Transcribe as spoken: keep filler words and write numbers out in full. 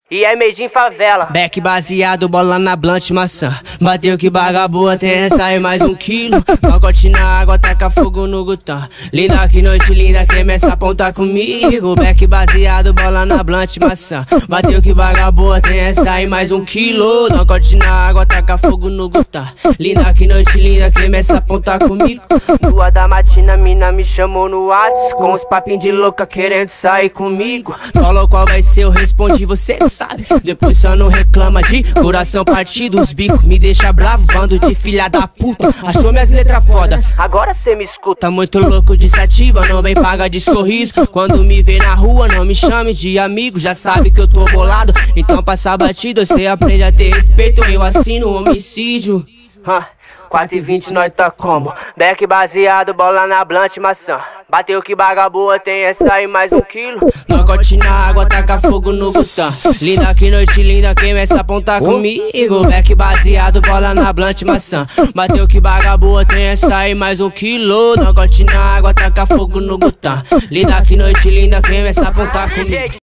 E é made in favela. Beck baseado, bola na blunt, maçã. Bateu que baga boa, tem essa e mais um quilo. Pacote na água, taca fogo no gutã. Linda que noite linda, queima essa ponta comigo. Beck baseado, bola na blunt, maçã. Bateu que baga boa, tem essa e mais um quilo. Pacote na água, taca fogo no gutã. Linda que noite linda, queima essa ponta comigo. Duas da matina, mina me chamou no Whats, com os papinhos de louca querendo sair comigo. Falou qual vai ser, eu respondi, você sabe. Depois só não reclama de coração partido. Os bicos me deixa bravo, bando de filha da puta. Achou minhas letras foda, agora cê me escuta. Muito louco de sativa, não vem paga de sorriso. Quando me vê na rua, não me chame de amigo. Já sabe que eu tô bolado, então passa batido. Cê aprende a ter respeito, eu assino homicídio. Huh. quatro e vinte nós tá como? Beck baseado, bola na blunt, maçã. Bateu que baga boa, tem essa aí mais um quilo. Pacote na água, taca fogo no gutã. Linda que noite linda, queima essa ponta comigo. Beck baseado, bola na blunt, maçã. Bateu que baga boa, tem essa aí mais um quilo. Pacote na água, taca fogo no gutã. Linda que noite linda, queima essa ponta comigo.